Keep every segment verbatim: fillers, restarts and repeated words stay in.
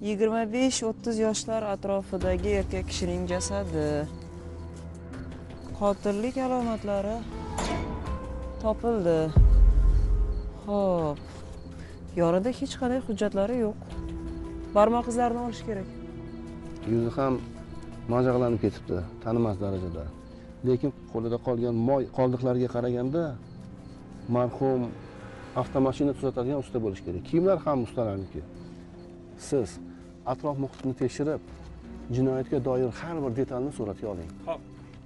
yigirma besh o'ttiz yoshlar atrofidagi erkak kishining jasadi. Qotillik alomatlari topildi. Xo'p. Yonida hech qanday hujjatlari yo'q. Barmoq izlarini olish kerak. Yuzi ham majag'lanib ketibdi, tanimas darajada. Lekin qo'lida qolgan moy qoldiqlariga qaraganda marhum avtomashina tuzatadigan usta bo'lish kerak. Kiyimlar ham ustalarniki. Siz atrof muhitni tekshirib, jinoyatga doir har bir detalni suratga oling. Xo'p.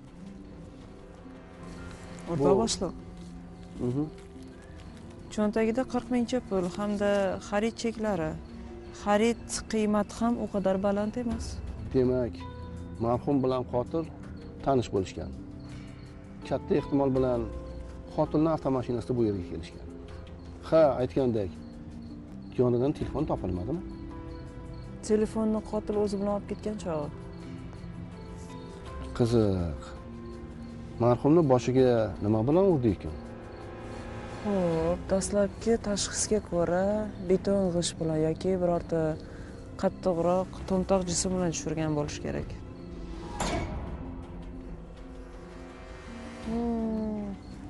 O'rta boshliq. Mhm. Cho'ntagida qirq mingcha pul hamda xarid cheklari. Xarid qiymati ham o qadar baland emas. Demak, marhum bilan qotil tanish bo'lishgan. Katta ehtimol bilan qotilning avtomashinasida bu yerga kelishgan. Ha, aytgandek, yonidan telefon topilmadimi? Telefonni qotil o'zi bilan olib ketgan chog'i. Qiziq. Marhumning boshiga nima bilan urdi ekan? Xo'p, dastlabki tashxisga ko'ra beton g'isht bilan yoki birorta qattiqroq to'ntoq jism bilan tushirgan bo'lish kerak. Hmm.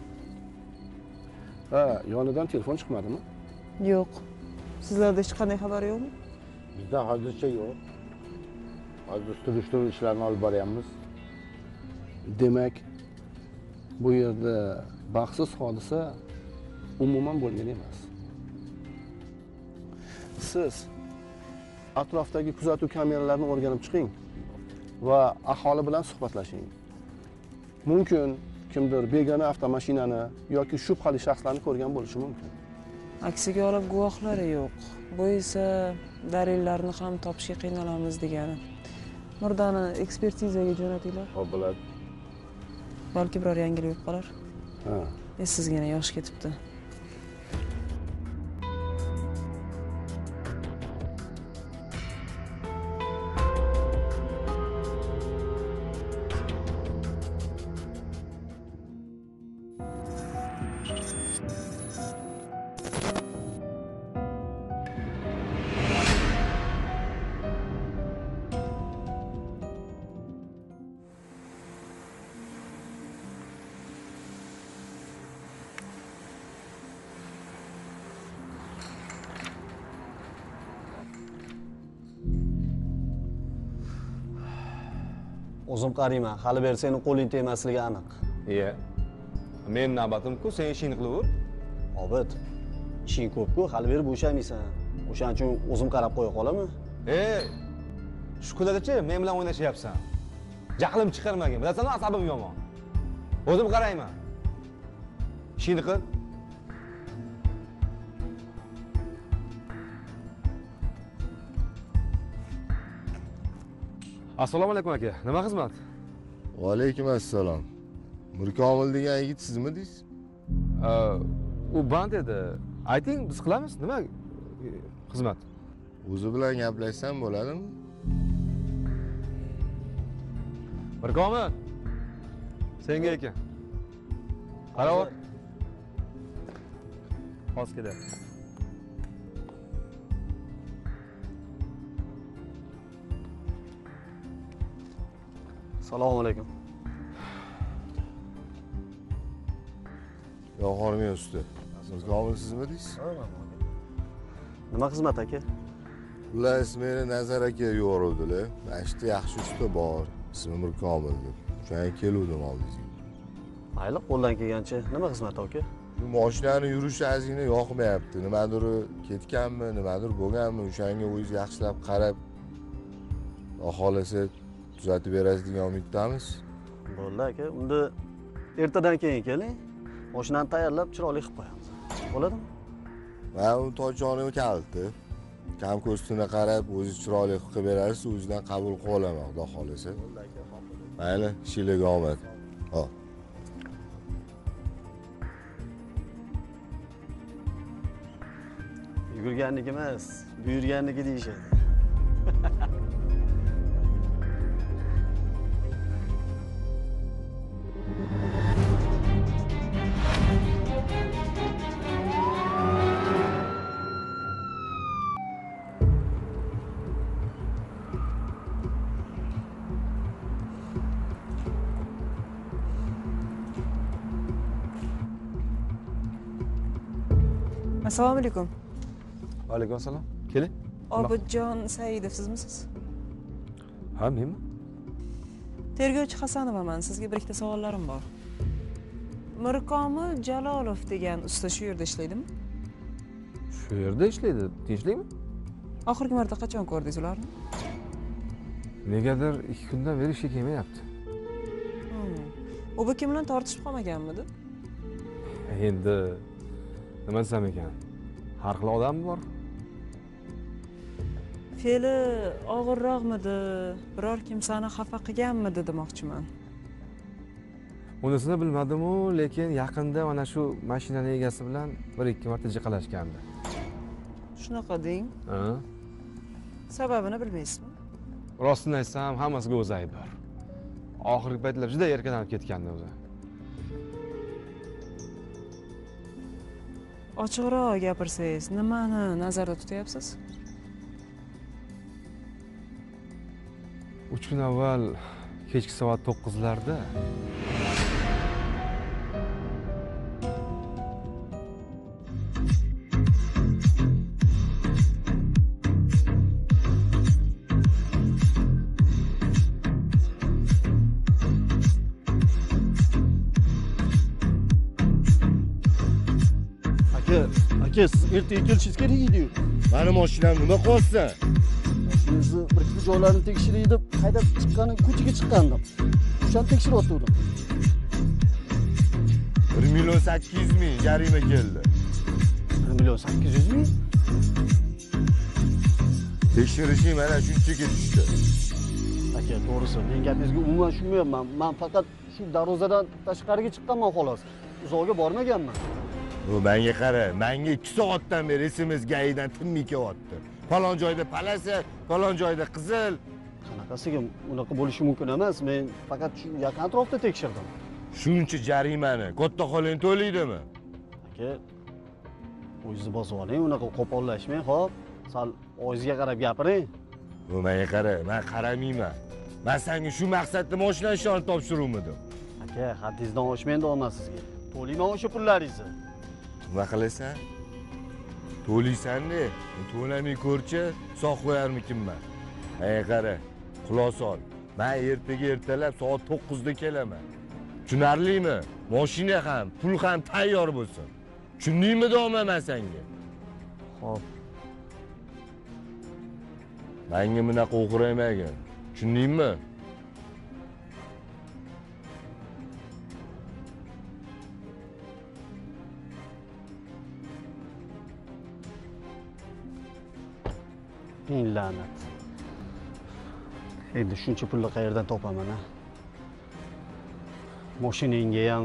Ha, yonidan telefon chiqmadimi? Yo'q. Sizlarda hech qanday xabar yo'qmi? Bizda hozircha yo'q. Hozir surishtiruv ishlarini olib boryapmiz. Demak, bu yerda baxtsiz hodisa umuman bo'lgan emas. Siz atrofdagi kuzatuv kameralarini o'rganib chiqing va aholi bilan suhbatlashing. Mumkin kimdir begona avtomashinani yoki shubhali shaxslarni ko'rgan bo'lishi mumkin. Aksiga olib guvohlari yo'q. Bu esa dalillarni ham topishga qiynalamiz degani. Murdani ekspertizaga jo'natinglar. Xo'p, bo'ladi. Balki biror yangilik bo'lib qolar. Ha. Sizgina yosh ketibdi. O'zim qarayman, hali beri seni qo'ling tegmasligi aniq. Iya. Men navbatim-ku, sen ishingni qilaver. Obid, ishing ko'p-ku, hali beri bo'shamaysan. O'shaning uchun o'zim qarab qo'ya qolaman. Ey! Shu kunlardachi men bilan o'ynashyapsan. Jahlim chiqarmagin. Bilasanmi, asabim yomon. O'zim qarayman. Ishingni qil. Assalomu alaykum aka. Nima xizmat? Va alaykum assalom. Mirkomil degan yigit sizmi deysiz? U band edi. Ayting, biz qilamiz. Nima xizmat? O'zi bilan gaplashsam bo'ladimi? Mirkomil. Senga ekan. Qaror. Hozir kelyapti. Assalomu alaykum. Yo'q, xonimga usta. Mirkomil sizmi deysiz? Nima xizmat aka? Xullas, meni Nazar aka yuboruvdilar. Mashta yaxshi usta bor, ismi Mirkomil deb. O'shanga keluvdim oldingizga. Mayli, qo'ldan kelgancha nima xizmat aka? Bu mashinani yurishi azingni yoqmayapti. Nimadir ketganmi, nimadir bo'lganmi, o'shanga o'zingiz yaxshilab qarab, xohlasa tuzatib berasiz degan umiddamiz. Bo'ldi aka, unda ertadan keyin keling. Mashinani tayyorlab chiroyli qilib qo'yamiz. Bo'ladimi? Mana u tochoni kaliti. Kam ko'stini qarab, o'zi chiroyli qilib berasiz, o'zidan qabul qilib olaman, xudo xolasa. Bo'ldi aka, xo'p. Mayli, ishingizga omad. Hop. Yugurganniki emas, buyurganniki deyishadi. Assalomu alaykum. Va alaykum assalom. Keling. Obidjon Saidov sizmisiz? Ha, menmi? Tergovchi Hasanovaman. Sizga bir ikkita savollarim bor. Mirkomil Jalolov degan usta shu yerda ishlaydimi? Shu yerda ishlaydi. Tinchlikmi? Oxirgi marta qachon ko'rdingiz ularni? Negadir ikki kundan beri ishga kelmayapti. Hmm. U bu kim bilan tortishib qolmaganmidi? Endi nima desam ekan? Har xil odam bor. Fe'li og'irroqmidi? Biror kimsani xafa qilganmidi demoqchiman. Unisini bilmadim-u, lekin yaqinda mana shu mashinaning egasi bilan bir ikki marta jiqalashgandi. Shunaqa deng. Ha? Sababini bilmaysizmi? Rostini aytsam, hammasiga o'zi aybdor. Oxirgi paytlar juda erkalanib ketgandi o'zi. Ochiqroq gapirsangiz, nimani nazarda tutyapsiz? uch kun avval kechki soat to'qqizlarda Aka, aka siz ertaga kelishingiz kerak edi. Mani mashinam nima qilyapsan? Mashinangizni bir ikki joylarini tekshiray deb haydab chiqqani, ko'chaga chiqqandim. O'shani tekshiryotgandim. bir million sakkiz yuz ming jarima keldi. bir million sakkiz yuz ming? Tekshirishing mana shunchaga tushdi. Aka, to'g'risi, men gapingizga umuman tushunmayapman. Men faqat shu darvozadan tashqariga chiqqanman xolos. Uzoqqa bormaganman. Bu menga qara, menga ikki soatdan beri S M S gayidan tinmay kelyapti. Falon joyda palasa, falon joyda qizil. Qanaqasiga unaqa bo'lishi mumkin emas. Men faqat shu yaqin atrofda tekshirdim. Shuncha jarimani katta xoling to'laydimi? Aka, o'zingizni bosib oling, unaqa qo'pollashmang, xo'p? Sal o'zingizga qarab gapiring. Bu menga qara, men qaramayman. Men senga shu maqsadda mashina ishini topshiruvmidim. Aka, haddingizdan oshmaydi olmaz sizga. To'layman o'sha pullaringizni. Nima qilasan? To'laysan-da, to'lamay ko'rchi, sog' qo'yarmikinman. Ey qara, quloq sol. Men ertaga ertalab soat to'qqizda kelaman. Tushunarlimi? Mashina ham, pul ham tayyor bo'lsin. Tushundingmi deyman senga? Xo'p. Menga bunaqa o'qiraymagin. Tushundingmi? Eng la'nat. Endi shuncha pulni qayerdan topaman, a? Mashinangga ham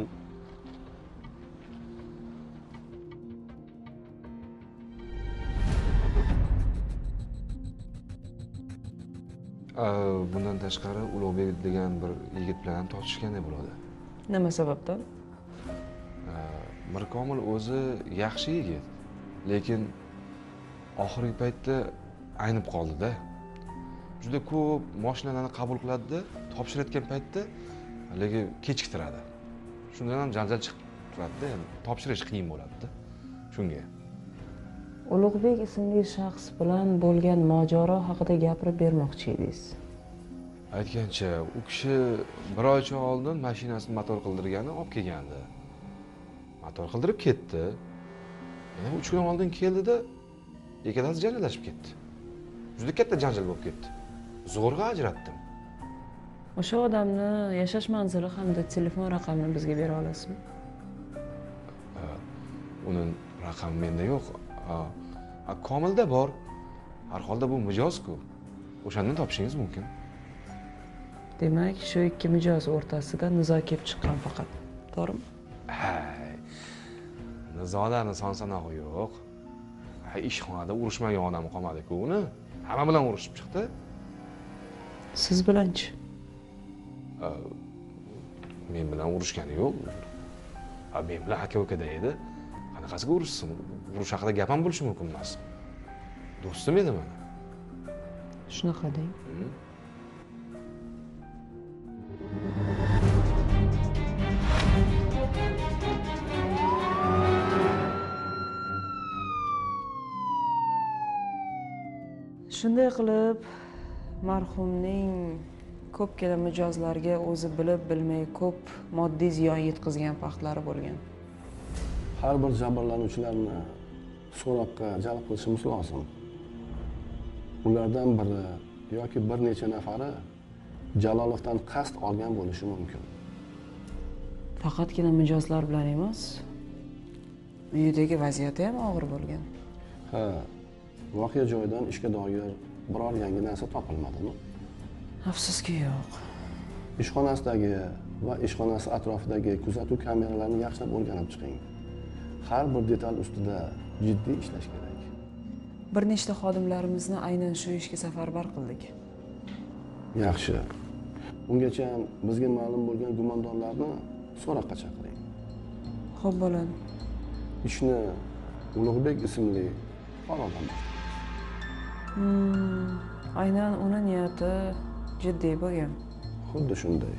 bundan tashqari Ulug'bek degan bir yigit bilan tortishgandek bo'ladi. Nima sababdan? Mirkomil o'zi yaxshi yigit, lekin oxirgi paytda aynib qoldi-da. Juda ko'p mashinalarni qabul qiladi-da, topshirayotgan paytda lekin kechiktiradi. Shundan ham janjal chiqib turadi-da, topshirish qiyin bo'ladi-da. Shunga. Ulug'bek ismli shaxs bilan bo'lgan mojaro haqida gapirib bermoqchi edingiz. Aytgancha, u kishi bir oycha oldin mashinasini motor qildirgani olib kelgandi. Motor qildirib ketdi. Yana uch kun oldin keldi-da, ikkalasi janjallashib ketdi. Juda katta janjal bo'lib ketdi. Zo'rg'a ajratdim. O'sha odamni yashash manzili hamda telefon raqamini bizga bera olasizmi? Uning raqami menda yo'q. A Komilda bor. Har holda bu mijoz-ku. O'shandan topishingiz mumkin. Demak, shu ikki mijoz o'rtasida nizo kelib chiqqan faqat. To'g'rimi? Hay. Nizolarning son-sanog'i yo'q. Hay, ishxonada urushmagan odam qolmadi-ku uni. Hamma bilan urushib chiqdi. Siz bilanchi? Men bilan urushgani yo'q. Ha, men bilan aka-ukada edi. Qanaqasiga urushsin? Urush haqida gap ham bo'lishi mumkin emas. Do'stim edi mana. Shunaqa deng. Shunday qilib, marhumning ko'pgina mijozlarga o'zi bilib bilmay ko'p moddiy ziyon yetkazgan vaqtlari bo'lgan. Har bir jabrlanuvchilarni so'roqqa jalb qilishimiz lozim. Ulardan biri yoki bir necha nafari Jalolovdan qasd olgan bo'lishi mumkin. Faqatgina mijozlar bilan emas, uyidagi vaziyati ham og'ir bo'lgan. Ha, voqea joyidan ishga doir biror yangi narsa topilmadimi? Afsuski yo'q. Ishxonasidagi va ishxonasi atrofidagi kuzatuv kameralarini yaxshilab o'rganib chiqing. Har bir detal ustida jiddiy ishlash kerak. Bir nechta xodimlarimizni aynan shu ishga safarbar qildik. Yaxshi. Ungacha bizga ma'lum bo'lgan gumondorlarni so'roqqa chaqiring. Xo'p bo'ladi. Ishni Ulug'bek ismli fuqarodan boshlaymiz. Hmm, aynan uni niyati jiddiy bo'lgan. Xuddi shunday.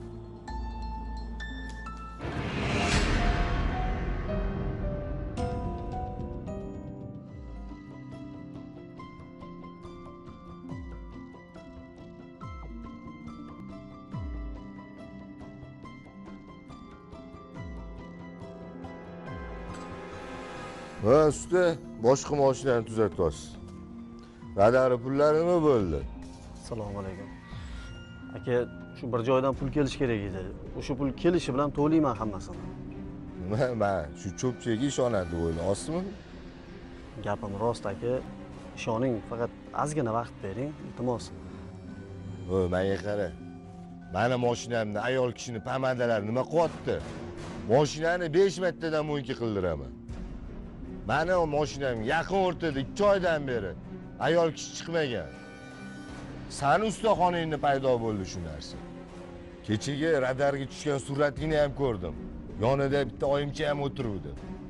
Ha, usta, boshqa mashinani tuzatyapsiz. Radari pullari nima bo'ldi? Assalomu alaykum. Aka, shu bir joydan pul kelish kerak edi. O'sha pul kelishi bilan to'layman hammasini. Nima, men shu cho'pchaga ishonadi deb o'ylayapsizmi? Gapim rost aka. Ishoning, faqat ozgina vaqt bering, iltimos. Voy, menga qara. Meni mashinamni ayol kishini pamadalari nima qilyapti? Mashinani besh martadan mo'nki qildiraman. Meni mashinam yaqin o'rtada ikki oydan beri ayol kishi chiqmagan. Sani ustaxonangda paydo bo'ldi shu narsa. Kechagi radarga tushgan suratingni ham ko'rdim. Yonida bitta oyimcha ham o'tiruvdi.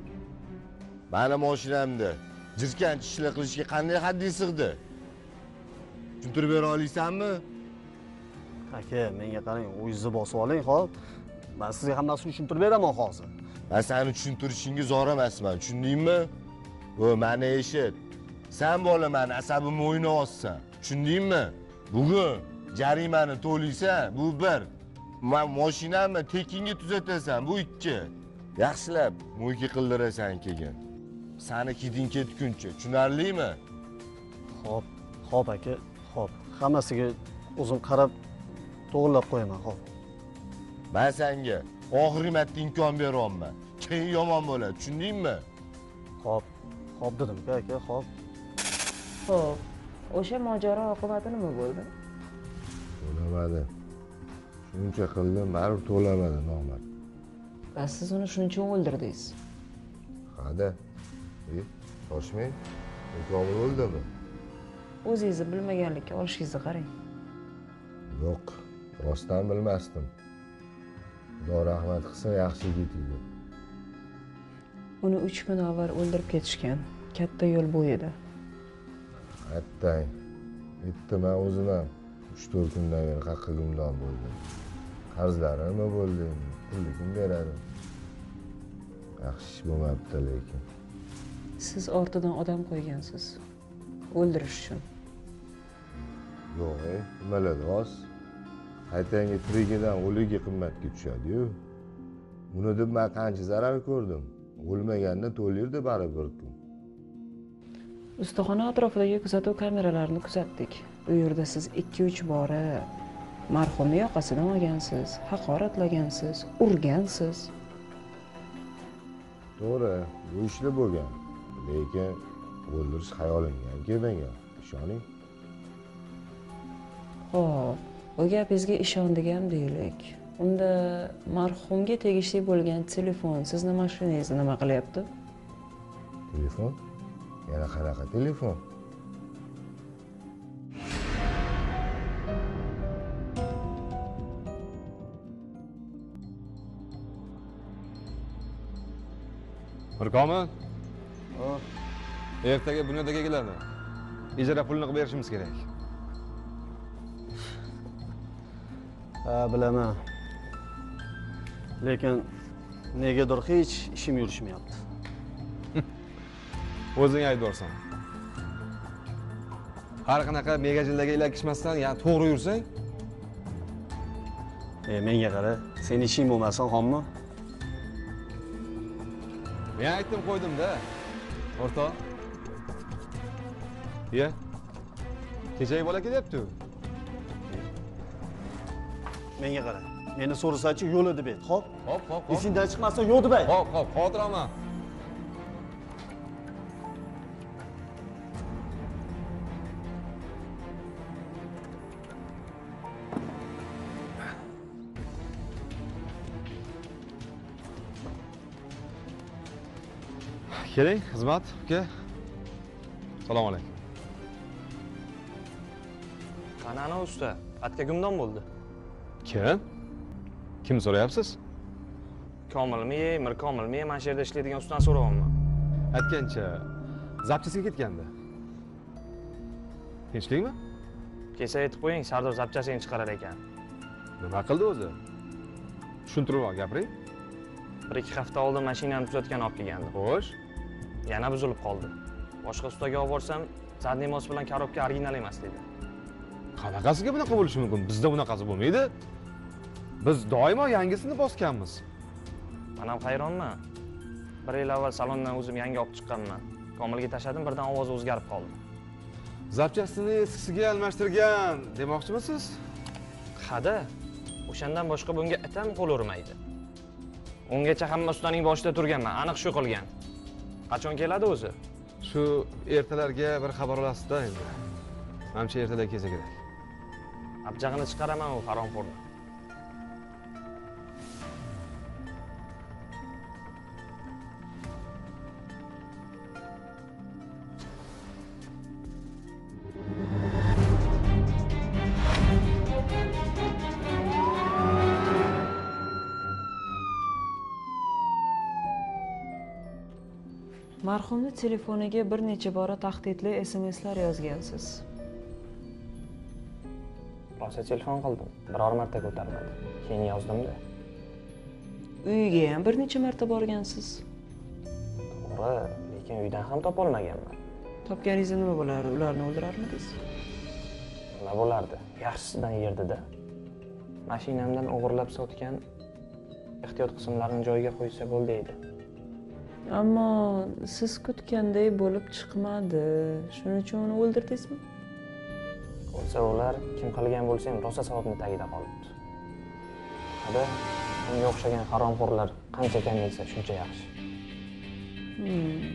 Meni mashinamda jirkanch ishlar qilishga qanday haddiy sig'di? Tushuntirib bera olaysanmi? Aka, menga qarang, o'zingizni bosib oling, xo'p? Men sizga hammasini tushuntirib beraman hozir. Men seni tushuntirishingga zor emasman, tushundingmi? Bu meni eshit. Sen bola meni asabimni o'ynayapsan, tushundingmi? Bugun jarimani to'laysan, bu bir. Men mashinamni tekinga tuzatasan, bu ikki. Yaxshilab mo'yki qildirasan keyin. Seni keding ketguncha, tushunarlimi? Xo'p, xo'p aka, xo'p. Hammasiga o'zim qarab to'g'rilab qo'yaman, xo'p. Men senga oxirgi marta imkon beryapman. Keyin yomon bo'ladi, tushundingmi? Xo'p, xo'p dedim aka, xo'p. Xo'p, o'sha mojaro oqibati nima bo'ldi? To'lamadi. Shuncha qildim, baribir to'lamadi nomard. Va siz uni shuning uchun o'ldirdingiz. Hada. E, toshmang. Imkon bo'ldimi? O'zingizni bilmaganlikka olishingizni qarang. Yo'q, rostdan bilmasdim. Xudo rahmat qilsa yaxshi ketdi. Uni uch kun avval o'ldirib ketishgan. Katta yo'l bo'yida. Attang. Bitta men o'zim ham uch to'rt kundan beri qaqqa gumdon bo'ldim. Qarzlarim nima bo'ldi? Pulni kim beradi? Yaxshi ish bo'lmabdi lekin. Siz ortidan odam qo'ygansiz. O'ldirish uchun. Yo'q, nimalar rost? Aytanga tirigidan o'ligi qimmatga tushadi-yu. Buni deb men qancha zarar ko'rdim. O'lmaganda to'lirdi baribir kun. Ustaxona atrofidagi kuzatuv kameralarini kuzatdik. U yerda siz ikki uch bora marhumni yoqasidan olgansiz, haqoratlagansiz, urgansiz. To'g'ri, bu ishlar bo'lgan. Lekin o'ldirish xayolimga ham kelmagan. Ishoning. Xo'p, bu gapingizga ishondik ham deylik. Unda marhumga tegishli bo'lgan telefon sizni mashinangizni nima qilyapti? Telefon? Yana qanaqa telefon? Mirkomil. Ertaga bunyodga keladi. Ijara pulini qilib berishimiz kerak. Ha, bilaman. Lekin negadir hech ishim yurishmayapti. O'zing aybdorsan. har qanaqa megajillarga ilakishmasdan, ya'ni to'g'ri yursang. E, menga qara, sen ishing bo'lmasin, xommi? Men aytdim qo'ydim-da. O'rtoq. Ye. Kechagi bola kelyapti. Menga qara. Meni so'rasachi yo'l deb ayt, xo'p? Hop, hop, hop. Esingdan chiqmasa yo'q deb ayt. Hop, hop, xotiraman. Keling, xizmat, uka. Assalomu alaykum. Qanani usta? Atga gumdon bo'ldi. Kim? Kim so'rayapsiz? Komilmi, Mirkomilmi? Mana shu yerda ishlaydigan ustadan so'rayapman. Aytgancha, zapchasiga ketgandi. Tinchlikmi? Kelsa aytib qo'ying, Sardor zapchasini chiqarar ekan. Nima qildi o'zi? Tushuntirib gapiring. Bir ikki hafta oldin mashinani tuzatgan olib kelgandi. Xo'sh. Yana buzilib qoldi. Boshqa ustaga olib borsam, zadniy mos bilan korobka original emas dedi. Qanaqasiga bunaqa bo'lishi mumkin? Bizda bunaqasi bo'lmaydi. Biz doimo yangisini bosganmiz. Men ham hayronman. Bir yil avval salondan o'zim yangi olib chiqqanman. Komilga tashladim, birdan ovozi o'zgarib qoldi. Zapchasini eskisiga almashtirgan demoqchimisiz? Hada. O'shandan boshqa bunga itam qo'l urmaydi. Ungacha hamma ustaning boshida turganman, aniq shu qilgan. Qachon keladi o'zi? Shu ertalarga bir xabar olasizda endi. Menimcha ertalar kelsa kerak. Abjag'ini chiqaraman u haromxo'rni. Marhumni telefoniga bir necha bora tahdidli S M S'lar yozgansiz. Rosa telefon qildim, biror marta ko'tarmadi. Keyin yozdim-da. Uyiga ham bir necha marta borgansiz. To'g'ri, lekin uydan ham topa olmaganman. Topganingizda nima bo'lardi? Ularni o'ldirarmidingiz? Nima bo'lardi? Yaxshisidan yerdi-da. Mashinamdan o'g'irlab sotgan ehtiyot qismlarini joyiga qo'ysa bo'ldi edi. Ammo siz kutganday bo'lib chiqmadi. Shuning uchun uni o'ldirdingizmi? Bo'lsa ular kim qilgan bo'lsa ham rosa savobni tagida qolibdi. Hada, unga o'xshagan haromxo'rlar qancha kamaysa shuncha yaxshi. Hmm.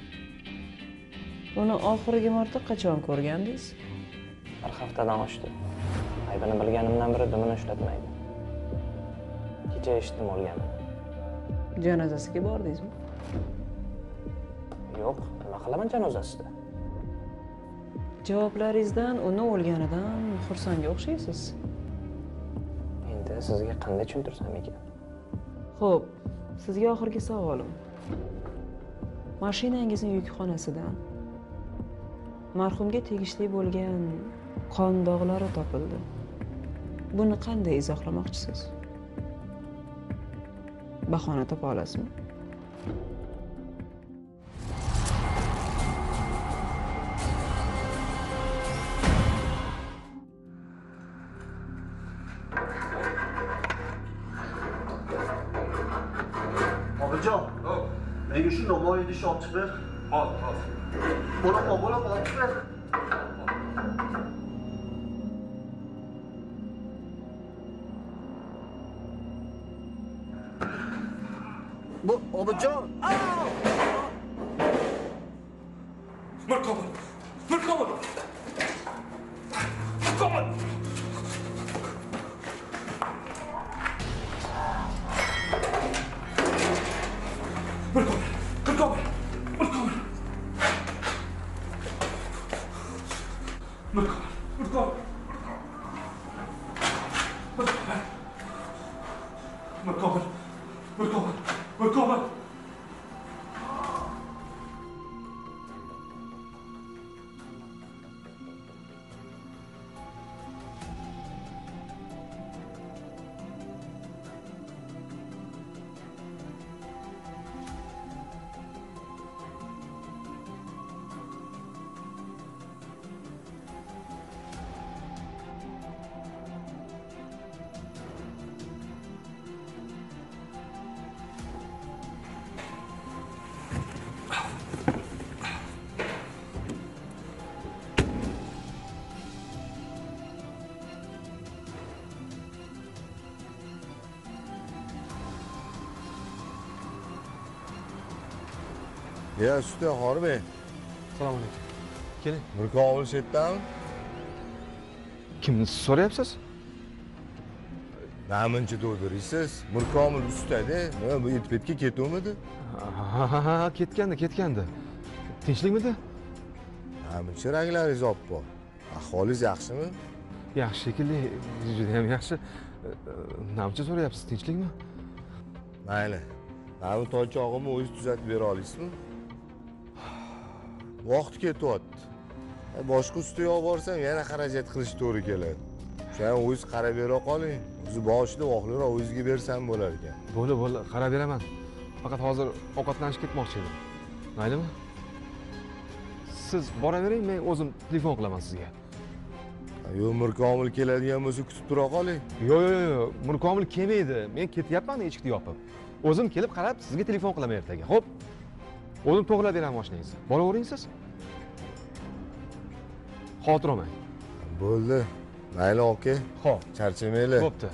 Uni oxirgi marta qachon ko'rgandingiz? Bir haftadan oshdi. Aybini bilganimdan beri dumini ishlatmaydi. Kecha eshitdim o'lganini. Janozasiga bordingizmi? Yo'q, nima qilaman janozasida? Javoblaringizdan uni o'lganidan xursandga o'xshaysiz. Endi sizga qanday tushuntirsam ekan? Xo'p, sizga oxirgi savolim. Mashinangizning yukxonasidan marhumga tegishli bo'lgan qon dog'lari topildi. Buni qanday izohlamoqchisiz? Bahona topa olasizmi? Obijon, menga shu nomoy idishni olib chiqib ber. Hop, hop. Bo'lib, bo'lib olib chiqib ber. Bu Obijon. Mirkomil! Mirkomil! Mirkomil! Mirkomil! Mirkomil! Mirkomil! Mirkomil! Mirkomil! Mirkomil! Mirkomil! Mirkomil! Ya usta Xorbey, Assalomu alaykum. Keling. Mirkomil shu yerdami? Kimni so'rayapsiz? Namuncha to'ldirasiz? Mirkomil usta-da. Nima bu etpetga ketuvmidi? Ha, ha, ha, ketgandi, ketgandi. Tinchlikmidi? Namuncha ranglaringiz oppoq. Ahvolingiz yaxshimi? Yaxshi shekilli, juda ham yaxshi. Namcha so'rayapsiz, tinchlikmi? Mayli. Mana bu toychog'imni o'zingiz tuzatib bera olasizmi? Vaqt ketyapti. Boshqa ustiga olib borsam yana xarajat qilish to'g'ri keladi. O'sha o'zingiz qarab bera qoling. O'zi boshida voqliroq o'zingizga bersam bo'lar ekan. Bo'ldi, bo'ldi, qarab beraman. Faqat hozir ovqatlanishga ketmoqchi edim. Maylimi? Siz boravering, men o'zim telefon qilaman sizga. Yo'q, Mirkomil keladigan bo'lsa kutib tura qoling. Yo'q, yo'q, yo'q, Mirkomil kelmaydi. Men ketyapman eshikni yopib. O'zim kelib qarab sizga telefon qilaman ertaga. Xo'p? O'zim to'g'rilab beraman mashinangizni. Boravering siz. Xotir olmang. Bo'ldi. Mayli aka. Xo'p, Charchamaylar. bo'pti.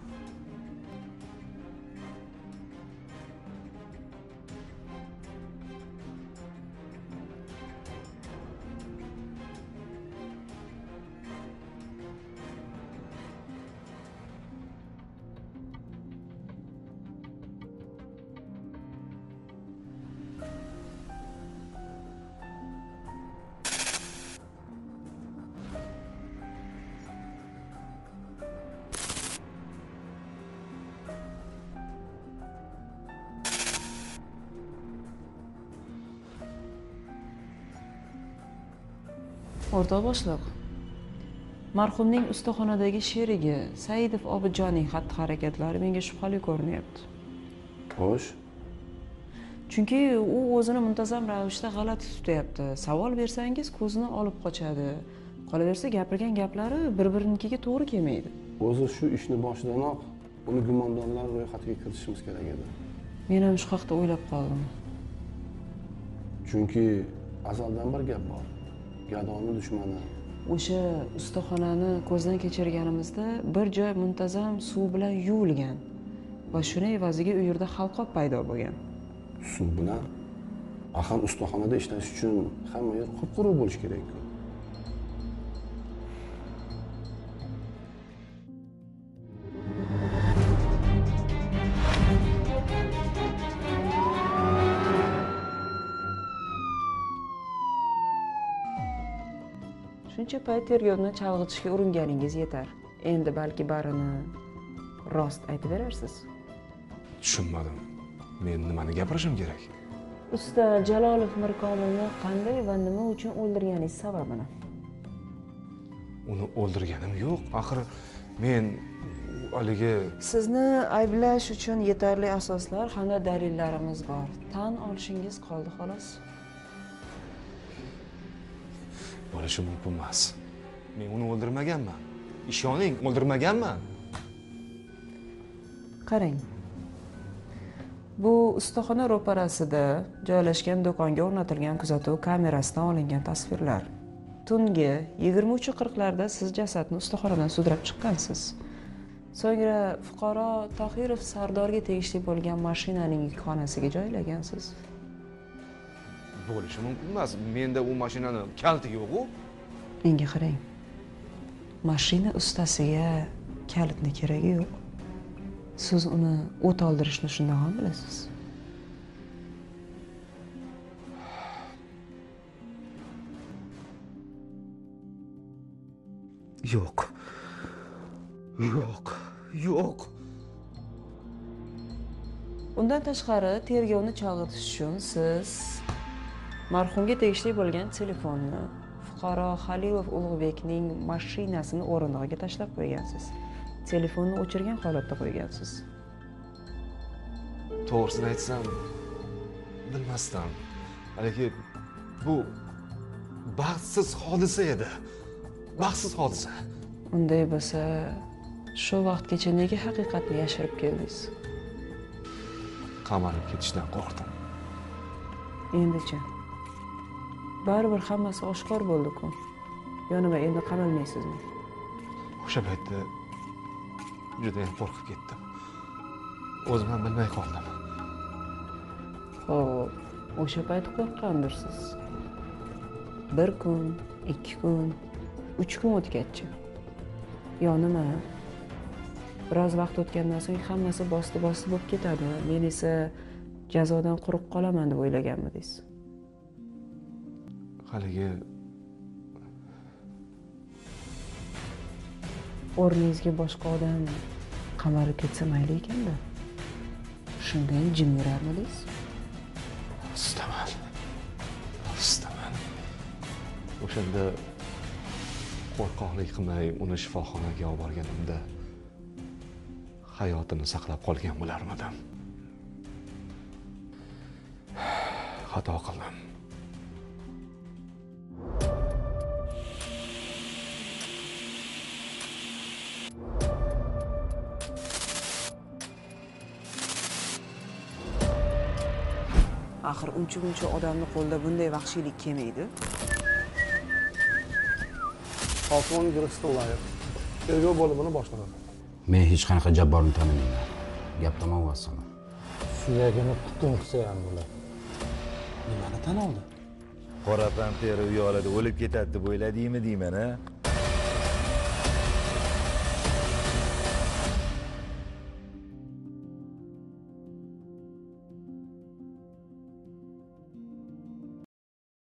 O'rtoq boshliq, marhumning ustaxonadagi sherigi Saidov Obidjonning xatti-harakatlari menga shubhali ko'rinyapti. Xo'sh, Chunki u o'zini muntazam ravishda g'alati tutyapti. Savol bersangiz ko'zini olib qochadi. Qolaversa gapirgan gaplari bir-birinikiga to'g'ri kelmaydi. o'zi shu ishni boshidanoq uni gumondorlar ro'yxatiga kiritishimiz kerak edi. Men ham shu haqda o'ylab qoldim. Chunki azaldan bir gap bor. Gadoni dushmani. O'sha ustaxonani ko'zdan kechirganimizda bir joy muntazam suv bilan yuvilgan va shuni evaziga u yerda halqob paydo bo'lgan. Suv bilan axir ustaxonada ishlash uchun hamma yer quruq bo'lishi kerak-ku. Shuncha payt tergovni chalg'itishga uringaningiz yetar. Endi balki barini rost aytib berarsiz. Tushunmadim. Men nimani gapirishim kerak? Usta Jalolov Mirkomilni qanday va nima uchun o'ldirganingiz sababini? Uni o'ldirganim yo'q. Axir men haligi Sizni ayblash uchun yetarli asoslar hamda dalillarimiz bor. Tan olishingiz qoldi xolos. bo'lishi mumkin emas. Men uni o'ldirmaganman. Ishoning, o'ldirmaganman. Qarang. Bu ustaxona ro'parasida joylashgan do'konga o'rnatilgan kuzatuv kamerasidan olingan tasvirlar. Tungi yigirma uch qirqlarda siz jasadni ustaxonadan sudrab chiqqansiz. So'ngra fuqaro Tohirov Sardorga tegishli bo'lgan mashinaning yukxonasiga joylagansiz. Bo'lishi mumkin emas. Menda u mashinani kaliti yo'q-ku. Menga qarang. Mashina ustasiga kalitni keragi yo'q. Siz uni o't oldirishni shundan ham bilasiz. Yo'q. Yo'q. Yo'q. Undan tashqari tergovni chalg'itish uchun siz marhumga tegishli bo'lgan telefonni fuqaro Halilov Ulug'bekning mashinasini o'rindig'iga tashlab qo'ygansiz. Telefonni o'chirgan holatda qo'ygansiz. To'g'risini aytsam, bilmasdan. Haligi bu baxtsiz hodisa edi. Baxtsiz hodisa. Unday bo'lsa, shu vaqtgacha nega haqiqatni yashirib keldingiz? Qamalib ketishdan qo'rqdim. Endichi baribir hammasi oshkor bo'ldi-ku. Yo nima, endi qamalmaysizmi? O'sha paytda juda ham qo'rqib ketdim. O'zim ham bilmay qoldim. Xo'p, o'sha payt qo'rqqandirsiz. Bir kun, ikki kun, uch kun o'tgach. Yo nima? Biroz vaqt o'tgandan so'ng hammasi bosti-bosti bo'lib ketadi. Men esa jazodan quruq qolaman deb o'ylaganmidingiz? Haligi o'rningizga boshqa odam qamarib ketsa mayli ekanda. Shunda ham jim yurarmidingiz? istaman. istaman. O'shanda qo'rqoqlik qilmay uni shifoxonaga olib borganimda hayotini saqlab qolgan bo'larmidim. Xato qildim. Axir uncha-buncha odamni qo'lda bunday vahshiylik kelmaydi. Hokim Girstollayev tergov bo'limini boshqaradi. Men hech qanaqa jabborni tanimayman. Gap tamom bo'lsin. Suyagini tutun qilsa ham bo'ladi. Nimani tan oldi? Qora pantera uyalida o'lib ketadi deb o'yladingmi deyman, ha?